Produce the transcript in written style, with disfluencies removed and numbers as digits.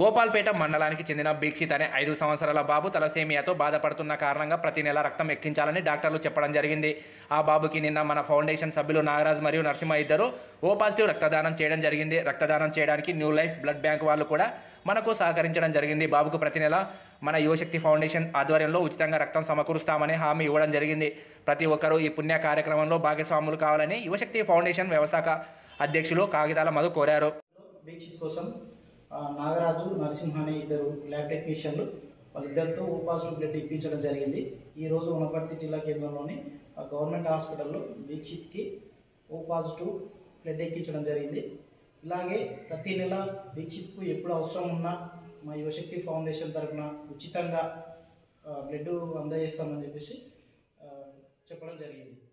గోపాల్పేట మండలానికి చెందిన దీక్షిత్ అనే 5 సంవత్సరాల బాబు తలసేమియాతో బాధపడుతున్న కారణంగా ప్రతి నెల రక్తం ఎక్కించాలని డాక్టర్లు చెప్పడం జరిగింది. ఆ బాబుకి నిన్న మన ఫౌండేషన్ సభ్యులు నాగరాజ్ మరియు నరసింహ ఇద్దరు ఓ పాజిటివ్ రక్తదానం చేయడం జరిగింది. రక్తదానం చేయడానికి న్యూ లైఫ్ బ్లడ్ బ్యాంక్ వాళ్ళు కూడా మనకు సహకరించడం జరిగింది. బాబుకు ప్రతి నెల మన యువశక్తి ఫౌండేషన్ ఆధ్వర్యంలో ఉచితంగా రక్తం సమకూరుస్తామని హామీ ఇవ్వడం జరిగింది. ప్రతి ఒక్కరూ ఈ పుణ్య కార్యక్రమంలో భాగస్వాములు కావాలని యువశక్తి ఫౌండేషన్ వ్యవస్థాపక అధ్యక్షులు కాగితాల మధు కోరారు. దీక్షిత్ కోసం నాగరాజు నరసింహ అనే ఇద్దరు ల్యాబ్ టెక్నీషియన్లు వాళ్ళిద్దరితో ఓ పాజిటివ్ బ్లడ్ ఇప్పించడం జరిగింది. ఈరోజు వనపర్తి జిల్లా కేంద్రంలోని గవర్నమెంట్ హాస్పిటల్లో దీక్షిత్కి ఓ పాజిటివ్ బ్లడ్ ఎక్కించడం జరిగింది. ఇలాగే ప్రతి నెల దీక్షిత్కు ఎప్పుడు అవసరం ఉన్నా మా యువశక్తి ఫౌండేషన్ తరఫున ఉచితంగా బ్లడ్ అందజేస్తామని చెప్పేసి చెప్పడం జరిగింది.